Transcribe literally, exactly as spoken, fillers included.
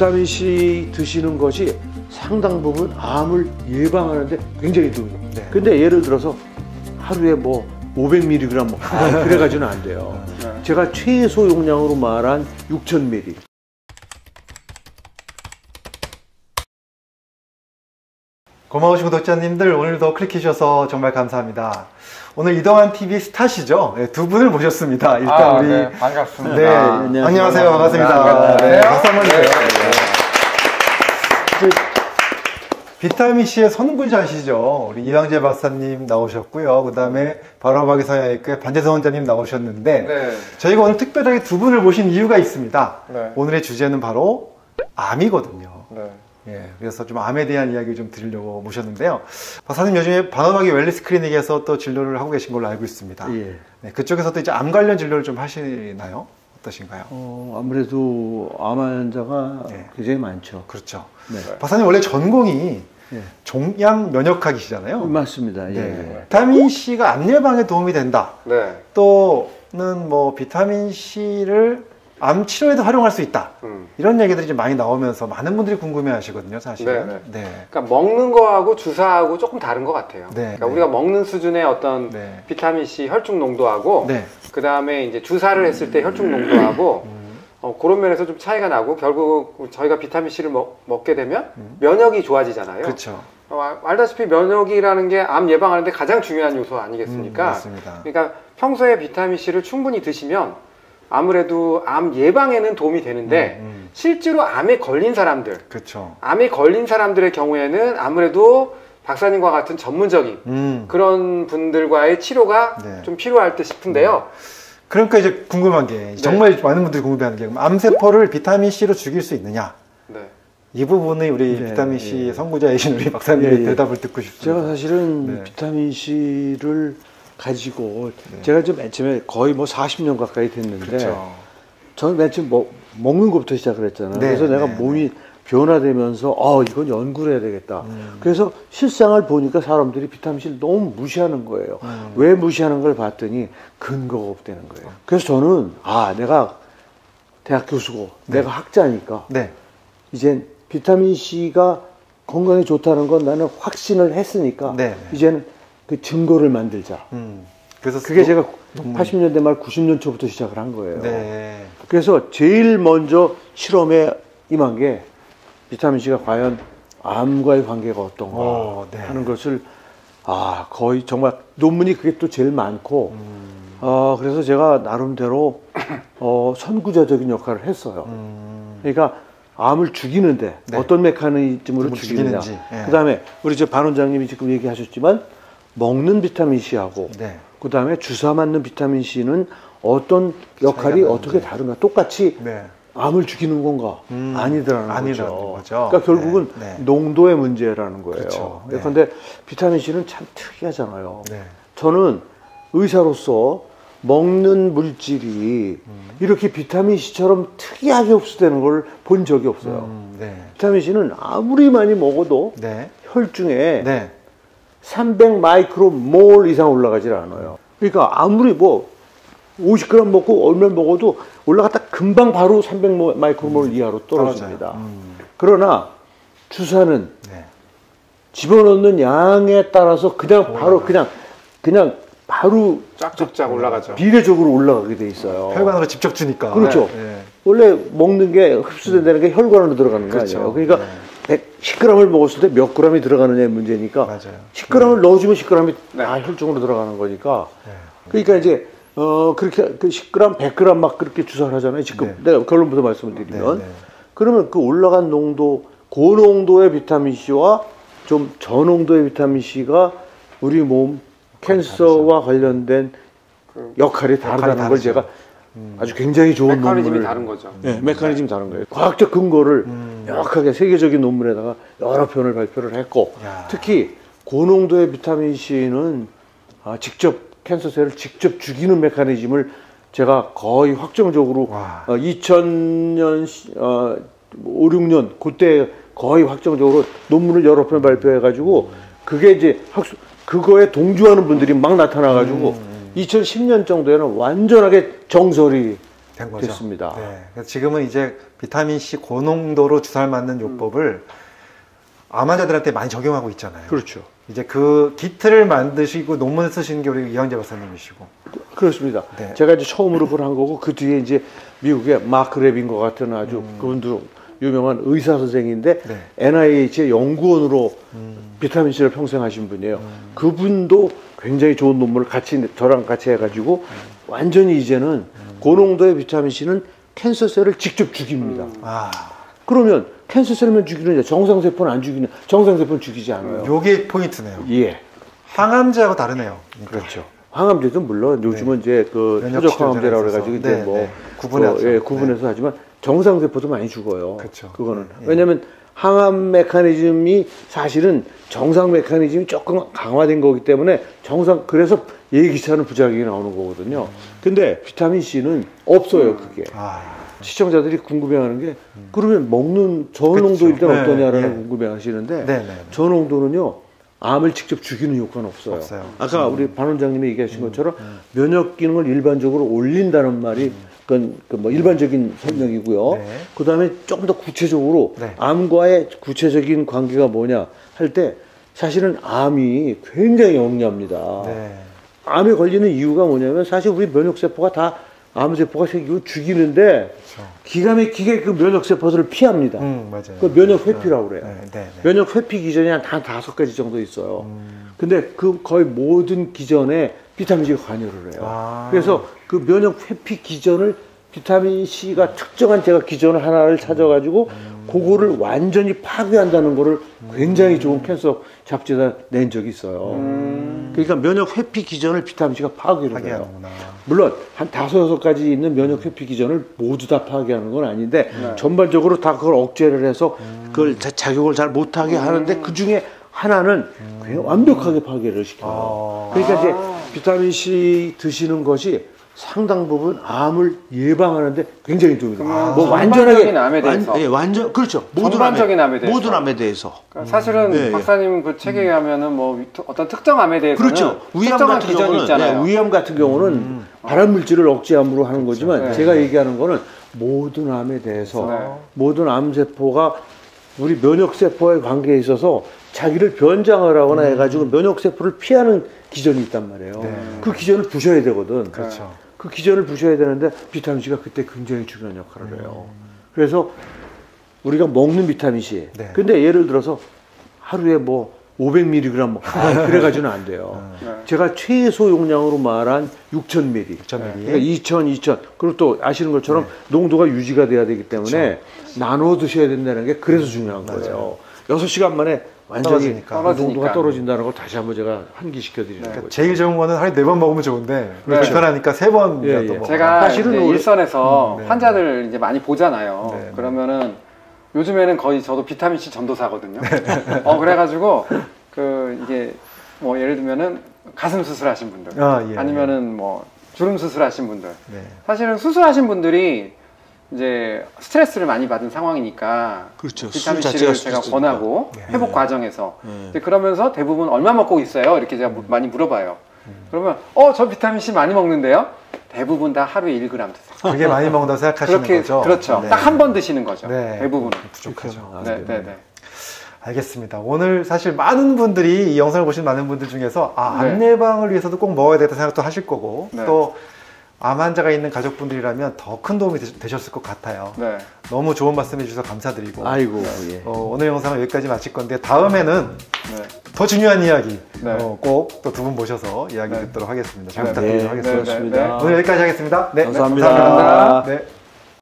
비타민 C 드시는 것이 상당 부분 암을 예방하는데 굉장히 도움이 돼요. 네. 근데 예를 들어서 하루에 뭐 오백 밀리그램 뭐 아, 그래가지고는 안 돼요. 네. 제가 최소 용량으로 말한 육천 밀리그램. 고마우신 구독자님들, 오늘도 클릭해주셔서 정말 감사합니다. 오늘 이동환 티비 스타시죠? 네, 두 분을 모셨습니다. 일단 아, 우리 네, 반갑습니다. 네, 아, 안녕하세요. 안녕하세요. 반갑습니다. 네, 박수 한번 주세요. 비타민 C의 선구자시죠? 우리 이황재 박사님 나오셨고요. 그 다음에 바로바기 성형외과의 반재성 원장님 나오셨는데 네. 저희가 오늘 특별하게 두 분을 모신 이유가 있습니다. 네. 오늘의 주제는 바로 암이거든요. 네. 예, 그래서 좀 암에 대한 이야기를 좀 드리려고 모셨는데요. 박사님 요즘에 바로바기 웰리스 클리닉에서 또 진료를 하고 계신 걸로 알고 있습니다. 예. 네, 그쪽에서도 이제 암 관련 진료를 좀 하시나요? 어떠신가요? 어, 아무래도 암 환자가 네. 굉장히 많죠. 그렇죠. 네. 박사님 원래 전공이 네. 종양 면역학이시잖아요. 맞습니다. 예. 네. 비타민 C가 암 예방에 도움이 된다. 네. 또는 뭐 비타민 C를 암 치료에도 활용할 수 있다. 음. 이런 얘기들이 좀 많이 나오면서 많은 분들이 궁금해하시거든요, 사실은. 네. 네. 그러니까 먹는 거하고 주사하고 조금 다른 것 같아요. 네. 그러니까 네. 우리가 먹는 수준의 어떤 네. 비타민 C 혈중 농도하고 네. 그 다음에 이제 주사를 했을 때 혈중 농도하고 음. 어, 그런 면에서 좀 차이가 나고 결국 저희가 비타민 C를 먹, 먹게 되면 음. 면역이 좋아지잖아요. 그렇죠. 어, 알다시피 면역이라는 게 암 예방하는데 가장 중요한 요소 아니겠습니까? 음, 맞습니다. 그러니까 평소에 비타민 C를 충분히 드시면 아무래도 암 예방에는 도움이 되는데 음, 음. 실제로 암에 걸린 사람들, 그쵸. 암에 걸린 사람들의 경우에는 아무래도 박사님과 같은 전문적인 음. 그런 분들과의 치료가 네. 좀 필요할 듯 싶은데요. 네. 그러니까 이제 궁금한 게 네. 정말 많은 분들이 궁금해하는 게 암세포를 비타민 C로 죽일 수 있느냐? 네. 이 부분이 우리 네. 비타민 C 네. 선구자이신 우리 박사님의 네. 대답을 듣고 싶습니다. 제가 사실은 네. 비타민 C를 가지고 네. 제가 좀 맨 처음에 거의 뭐 사십 년 가까이 됐는데 그렇죠. 저는 맨 처음 뭐 먹는 것부터 시작을 했잖아요. 네, 그래서 내가 네, 몸이 네. 변화되면서 어 이건 연구를 해야 되겠다. 음. 그래서 실상을 보니까 사람들이 비타민 C를 너무 무시하는 거예요. 음. 왜 무시하는 걸 봤더니 근거가 없다는 거예요. 그래서 저는 아 내가 대학 교수고 네. 내가 학자니까 네. 이젠 비타민 C가 건강에 좋다는 건 나는 확신을 했으니까 네, 네. 이제는 그 증거를 만들자. 음. 그래서 그게 제가 논문. 팔십 년대 말 구십 년 초부터 시작을 한 거예요. 네. 그래서 제일 먼저 실험에 임한 게 비타민 C가 과연 암과의 관계가 어떤가 오, 네. 하는 것을 아 거의 정말 논문이 그게 또 제일 많고 음. 어, 그래서 제가 나름대로 어, 선구자적인 역할을 했어요. 음. 그러니까 암을 죽이는데 네. 어떤 메커니즘으로 죽이느냐. 네. 그 다음에 우리 저 반 원장님이 지금 얘기하셨지만 먹는 비타민 C하고 네. 그 다음에 주사 맞는 비타민 C는 어떤 역할이 어떻게 다른가. 똑같이 네. 암을 죽이는 건가? 음, 아니더라는, 아니더라는 거죠. 거죠. 그러니까 결국은 네, 네. 농도의 문제라는 거예요. 그렇죠. 네. 그런데 비타민 C는 참 특이하잖아요. 네. 저는 의사로서 먹는 물질이 음. 이렇게 비타민 C처럼 특이하게 흡수되는 걸 본 적이 없어요. 음, 네. 비타민 C는 아무리 많이 먹어도 네. 혈중에 네. 삼백 마이크로몰 이상 올라가질 않아요. 그러니까 아무리 뭐 오십 그램 먹고 얼마 먹어도 올라갔다 금방 바로 삼백 마이크로몰 음. 이하로 떨어집니다. 음. 그러나 주사는 네. 집어넣는 양에 따라서 그냥 바로 올라가요. 그냥 그냥 바로 쫙쫙쫙 올라가죠. 비례적으로 올라가게 돼 있어요. 혈관으로 직접 주니까. 그렇죠. 네. 네. 원래 먹는 게 흡수된다는 게 혈관으로 들어가는 거 그렇죠. 아니에요. 그러니까 네. 십 그램을 먹었을 때 몇 그램이 들어가느냐의 문제니까 맞아요. 십 그램을 네. 넣어주면 십 그램이 네. 다 혈중으로 들어가는 거니까 네. 그러니까 이제 어 그렇게 그 십 그램, 백 그램 막 그렇게 주사를 하잖아요. 지금 네. 내가 결론부터 말씀을 드리면 네. 네. 그러면 그 올라간 농도 고농도의 비타민 C와 좀 저농도의 비타민 C가 우리 몸 캔서와 관련된 그 역할이 다르다는 걸 제가 음. 아주 굉장히 좋은 메커니즘이 논문을 다른 거죠. 네, 메커니즘이 다른 거예요. 과학적 근거를 음. 명확하게 세계적인 논문에다가 여러 편을 발표를 했고 야. 특히 고농도의 비타민 C는 아, 직접 캔서셀을 직접 죽이는 메커니즘을 제가 거의 확정적으로 어, 이천 년 어, 오, 육 년 그때 거의 확정적으로 논문을 여러 편 발표해 가지고 그게 이제 학술 그거에 동조하는 분들이 막 나타나 가지고 음. 이천십 년 정도에는 완전하게 정설이 된 거죠. 됐습니다. 네. 지금은 이제 비타민C 고농도로 주사를 맞는 요법을 음. 암 환자들한테 많이 적용하고 있잖아요. 그렇죠. 이제 그 기틀을 만드시고 논문을 쓰시는 게 우리 이황재 박사님이시고. 그렇습니다. 네. 제가 이제 처음으로 그걸 한 거고, 그 뒤에 이제 미국의 마크 레빈과 같은 아주 음. 그분도 유명한 의사 선생인데 네. 엔아이에이치의 연구원으로 음. 비타민C를 평생 하신 분이에요. 음. 그분도 굉장히 좋은 논문을 같이 저랑 같이 해가지고 음. 완전히 이제는 음. 고농도의 비타민C는 캔서셀을 직접 죽입니다. 음. 아. 그러면 캔서셀만 죽이느냐, 정상세포는 안 죽이느냐, 정상세포는 죽이지 않아요. 요게 포인트네요. 예. 항암제하고 다르네요. 그러니까. 그렇죠. 항암제도 물론 요즘은 네. 이제 그 표적 항암제라고 해가지고 이제 네, 뭐 네. 구분해서, 그, 예, 구분해서 네. 하지만 정상세포도 많이 죽어요. 그렇죠. 그거는. 네. 왜냐면 항암 메커니즘이 사실은 정상 메커니즘이 조금 강화된 거기 때문에 정상, 그래서 예기치 않은 부작용이 나오는 거거든요. 음. 근데 비타민C는 없어요, 그게. 아. 시청자들이 궁금해하는 게 음. 그러면 먹는 저농도 일단 네, 어떠냐라는 네. 궁금해하시는데 네, 네, 네. 저농도는요 암을 직접 죽이는 효과는 없어요. 없어요. 아까 음. 우리 반 원장님이 얘기하신 음. 것처럼 음. 면역 기능을 일반적으로 올린다는 말이 음. 그건 그 뭐 일반적인 설명이고요. 네. 그 다음에 조금 더 구체적으로 네. 암과의 구체적인 관계가 뭐냐 할 때 사실은 암이 굉장히 영리합니다. 네. 암에 걸리는 이유가 뭐냐면 사실 우리 면역세포가 다 암세포가 생기고 죽이는데 그렇죠. 기가 막히게 그 면역세포들을 피합니다. 음, 맞아요. 그 면역회피라고 그래요. 네, 네, 네. 면역회피 기전이 한 다섯 가지 정도 있어요. 음. 근데 그 거의 모든 기전에 비타민C가 관여를 해요. 아. 그래서 그 면역회피 기전을 비타민C가 특정한 제가 기전 하나를 찾아가지고 음. 그거를 완전히 파괴한다는 거를 굉장히 좋은 캔서 잡지에다 낸 적이 있어요. 음. 그러니까 면역 회피 기전을 비타민C가 파괴를 해요. 물론 한 다섯 여섯 가지 있는 면역 회피 기전을 모두 다 파괴하는 건 아닌데 네. 전반적으로 다 그걸 억제를 해서 음. 그걸 자, 작용을 잘 못하게 음. 하는데 그 중에 하나는 음. 완벽하게 파괴를 시켜요. 아. 그러니까 이제 비타민C 드시는 것이 상당 부분 암을 예방하는데 굉장히 도움이 돼요. 아, 뭐 완전하게 암에 대해서. 완, 예, 완전 그렇죠. 모든 전반적인 암에, 암에 대해서. 모든 암에 대해서. 그러니까 사실은 음. 박사님 그 책에 가면은 뭐 어떤 특정 암에 대해서는 그렇죠. 위암 같은 기전이 경우는, 있잖아요. 네, 위암 같은 경우는 음. 발암 물질을 억제함으로 하는 거지만 그렇죠. 네. 제가 얘기하는 거는 모든 암에 대해서 네. 모든 암 세포가 우리 면역 세포의 관계에 있어서 자기를 변장을 하거나 음. 해가지고 면역 세포를 피하는 기전이 있단 말이에요. 네. 그 기전을 부셔야 되거든. 그렇죠. 그 기전을 부셔야 되는데 비타민C가 그때 굉장히 중요한 역할을 해요. 음. 그래서 우리가 먹는 비타민C. 네. 근데 예를 들어서 하루에 뭐 오백 밀리그램 뭐 아, 그래가지고는 안 돼요. 네. 제가 최소 용량으로 말한 육천 밀리그램. 육천 밀리그램. 그러니까 이천, 이천. 그리고 또 아시는 것처럼 네. 농도가 유지가 돼야 되기 때문에 그렇죠. 나눠 드셔야 된다는 게 그래서 중요한 거예요. 맞아요. 여섯 시간 만에 완전히 농도가 떨어진다는 걸 다시 한번 제가 환기시켜 드리는 거예요. 제일 좋은 거는 하루에 네 번 먹으면 좋은데 그렇죠. 불편하니까 세 번. 예, 예. 제가 사실은 일선에서 음, 네. 환자들 이제 많이 보잖아요. 네, 그러면은 요즘에는 거의 저도 비타민C 전도사거든요. 네. 어 그래가지고 그 이게 뭐 예를 들면은 가슴 수술하신 분들, 아, 예, 아니면은 뭐 주름 수술하신 분들, 네. 사실은 수술하신 분들이 이제 스트레스를 많이 받은 상황이니까 그렇죠. 비타민C를 제가 권하고 네. 회복 과정에서 네. 이제 그러면서 대부분 얼마 먹고 있어요? 이렇게 제가 음. 많이 물어봐요. 음. 그러면 어, 저 비타민C 많이 먹는데요? 대부분 다 하루에 일 그램 드세요. 그게 많이 먹는다고 생각하시는 그렇게, 거죠? 그렇죠. 네. 딱 한 번 드시는 거죠. 네. 대부분은. 부족하죠. 네, 네, 네. 알겠습니다. 오늘 사실 많은 분들이 이 영상을 보신 많은 분들 중에서 아, 암 네. 예방을 위해서도 꼭 먹어야 되겠다 생각도 하실 거고 네. 또 암 환자가 있는 가족분들이라면 더 큰 도움이 되셨을 것 같아요. 네. 너무 좋은 말씀 해주셔서 감사드리고. 아이고, 예. 어, 오늘 영상은 여기까지 마칠 건데 다음에는 네. 더 중요한 이야기 네. 어, 꼭 또 두 분 모셔서 이야기 네. 듣도록 하겠습니다. 잘 부탁드리도록 네. 하겠습니다. 네. 네. 네. 오늘 여기까지 하겠습니다. 네. 감사합니다. 감사합니다. 네.